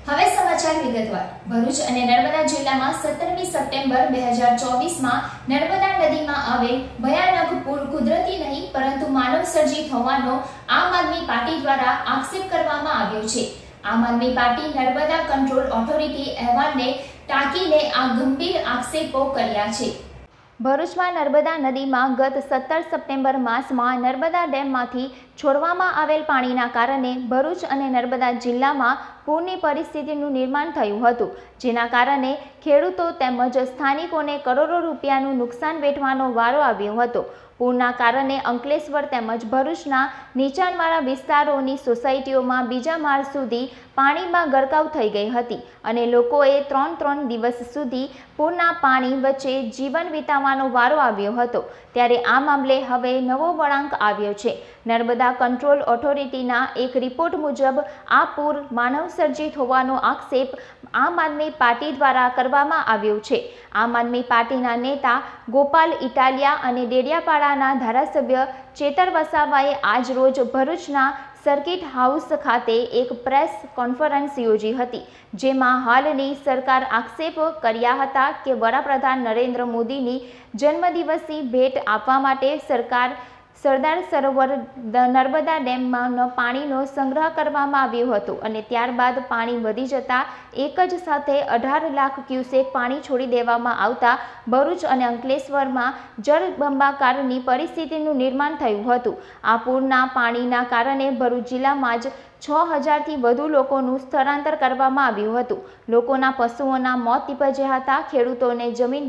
હવે સમાચાર વિગતવાર. ભરૂચ અને નર્મદા જિલ્લામાં 17મી સપ્ટેમ્બર 2024માં નર્મદા નદીમાં આવેલ ભયાનક પૂર કુદરતી નહીં પરંતુ માનવ સર્જિત હોવાનો આમ આદમી પાર્ટી દ્વારા આક્ષેપ કરવામાં આવ્યો છે. આમ આદમી પાર્ટી નર્મદા કંટ્રોલ ઓથોરિટી અહેવાલને ટાંકીને આ ગંભીર આક્ષેપો કર્યા છે. ભરૂચમાં નર્મદા નદીમાં ગત 17 સપ્ટેમ્બર માસમાં નર્મદા ડેમમાંથી છોડવામાં આવેલ પાણીના કારણે ભરૂચ અને નર્મદા જિલ્લામાં પૂરની પરિસ્થિતિનું નિર્માણ થયું હતું, જેના કારણે ખેડૂતો તેમજ સ્થાનિકોને કરોડો રૂપિયાનું નુકસાન વેઠવાનો વારો આવ્યો હતો. પૂરના કારણે અંકલેશ્વર તેમજ ભરૂચના નીચાણવાળા વિસ્તારોની સોસાયટીઓમાં બીજા માળ સુધી પાણીમાં ગરકાવ થઈ ગઈ હતી અને લોકોએ 3 દિવસ સુધી પૂરના પાણી વચ્ચે જીવન વિતાવવાનો વારો આવ્યો હતો. ત્યારે આ મામલે હવે નવો વળાંક આવ્યો છે. નર્મદા કંટ્રોલ ઓથોરિટીના એક રિપોર્ટ મુજબ આ પૂર માનવ સર્જિત હોવાનો આક્ષેપ આમ આદમી પાર્ટી દ્વારા કરવામાં આવ્યો છે. આમ આદમી પાર્ટીના નેતા ગોપાલ ઇટાલિયા અને ડેડિયાપાડાના ધારાસભ્ય ચેતર વસાવાએ આજ રોજ ભરૂચના સર્કિટ હાઉસ ખાતે એક પ્રેસ કોન્ફરન્સ યોજી હતી, જેમાં હાલની સરકાર આક્ષેપ કર્યા હતા કે વડાપ્રધાન નરેન્દ્ર મોદીની જન્મદિવસની ભેટ આપવા માટે સરકાર સરદાર સરોવર નર્મદા ડેમમાં પાણીનો સંગ્રહ કરવામાં આવ્યો હતો અને ત્યારબાદ પાણી વધી જતાં એક જ સાથે 18 લાખ ક્યુસેક પાણી છોડી દેવામાં આવતા ભરૂચ અને અંકલેશ્વરમાં જળબંબાકારની પરિસ્થિતિનું નિર્માણ થયું હતું. આ પૂરના પાણીના કારણે ભરૂચ જિલ્લામાં જ 6000થી વધુ લોકોનું સ્થળાંતર કરવામાં આવ્યું હતું. લોકોના પશુઓના મોત નીપજ્યા હતા. ખેડૂતોને જમીન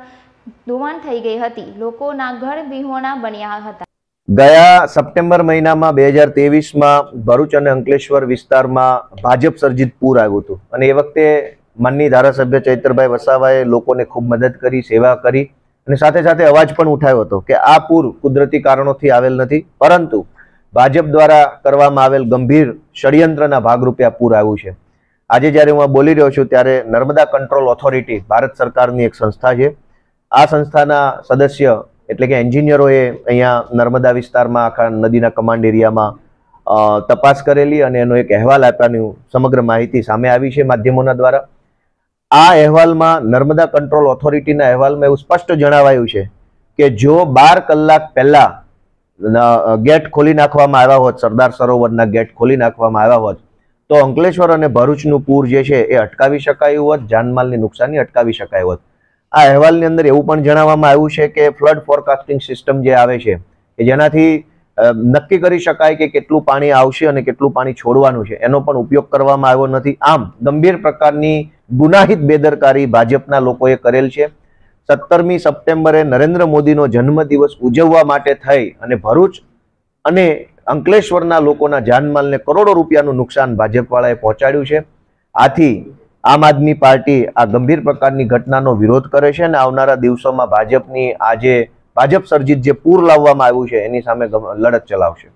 ધોવાણ થઈ ગઈ હતી. લોકોના ઘર વિહોણા બન્યા હતા. ગયા સપ્ટેમ્બર મહિનામાં 2023માં ભરૂચ અને અંકલેશ્વર વિસ્તારમાં ભાજપ સર્જિત પૂર આવ્યું હતું અને એ વખતે માનનીય ધારાસભ્ય ચૈતરભાઈ વસાવાએ લોકોને ખૂબ મદદ કરી, સેવા કરી અને સાથે સાથે અવાજ પણ ઉઠાવ્યો હતો કે આ પૂર કુદરતી કારણોથી આવેલ નથી, પરંતુ ભાજપ દ્વારા કરવામાં આવેલ ગંભીર ષડયંત્રના ભાગરૂપે આ પૂર આવ્યું છે. આજે જ્યારે હું બોલી રહ્યો છું ત્યારે નર્મદા કંટ્રોલ ઓથોરિટી ભારત સરકારની એક સંસ્થા છે. આ સંસ્થાના સદસ્ય એટલે કે એન્જિનિયરોએ અહીંયા નર્મદા વિસ્તારમાં આખા નદીના કમાન્ડ એરિયામાં તપાસ કરેલી અને એનો એક અહેવાલ આપવાની સમગ્ર માહિતી સામે આવી છે માધ્યમોના દ્વારા. આ અહેવાલમાં નર્મદા કંટ્રોલ ઓથોરિટીના અહેવાલમાં એવું સ્પષ્ટ જણાવાયું છે કે જો 12 કલાક પહેલા ગેટ ખોલી નાખવામાં આવ્યા હોત, સરદાર સરોવરના ગેટ ખોલી નાખવામાં આવ્યા હોત, તો અંકલેશ્વર અને ભરૂચનું પૂર જે છે એ અટકાવી શકાયું હોત, જાનમાલની નુકસાની અટકાવી શકાય હોત. આ અહેવાલની અંદર એવું પણ જણાવવામાં આવ્યું છે કે ફ્લડ ફોરકાસ્ટિંગ સિસ્ટમ જે આવે છે કે જેનાથી નક્કી કરી શકાય કે કેટલું પાણી આવશે અને કેટલું પાણી છોડવાનું છે, એનો પણ ઉપયોગ કરવામાં આવ્યો નથી. આમ ગંભીર પ્રકારની ગુનાહિત બેદરકારી ભાજપના લોકોએ કરેલ છે. 17મી સપ્ટેમ્બરે નરેન્દ્ર મોદીનો જન્મદિવસ ઉજવવા માટે થઈ અને ભરૂચ અને અંકલેશ્વરના લોકોના જાનમાલને કરોડો રૂપિયાનું નુકસાન ભાજપવાળાએ પહોંચાડ્યું છે. આથી આમ આદમી પાર્ટી આ ગંભીર પ્રકારની ઘટનાનો વિરોધ કરે છે અને આવનારા દિવસોમાં ભાજપની આજે ભાજપ સર્જિત જે પૂર લાવવામાં આવ્યું છે એની સામે લડત ચલાવશે.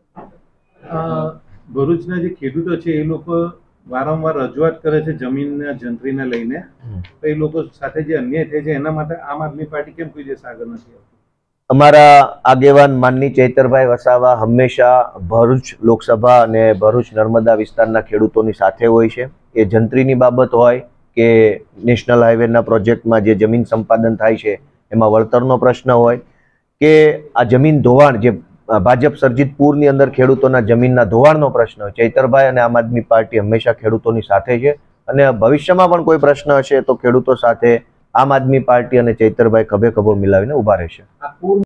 ભરૂચના જે ખેડૂતો છે એ લોકો વારંવાર રજૂઆત કરે છે જમીનના જંત્રીને લઈને, એ લોકો સાથે જે અન્યાય થાય છે એના માટે આમ આદમી પાર્ટી કેમ કોઈ દિવસ આગળ નથી આવતી? અમારા આગેવાન માનની ચૈતરભાઈ વસાવા હંમેશા ભરૂચ લોકસભા અને ભરૂચ નર્મદા વિસ્તારના ખેડૂતોની સાથે હોય છે. એ જંત્રીની બાબત હોય કે નેશનલ હાઈવેના પ્રોજેક્ટમાં જે જમીન સંપાદન થાય છે એમાં વળતરનો પ્રશ્ન હોય કે આ જમીન ધોવાણ જે ભાજપ સર્જિત પૂરની અંદર ખેડૂતોના જમીનના ધોવાણનો પ્રશ્ન હોય, ચૈતરભાઈ અને આમ આદમી પાર્ટી હંમેશા ખેડૂતોની સાથે છે અને ભવિષ્યમાં પણ કોઈ પ્રશ્ન હશે તો ખેડૂતો સાથે આમ આદમી પાર્ટી અને ચૈતરભાઈ ખભે ખભો મિલાવીને ઊભા રહેશે.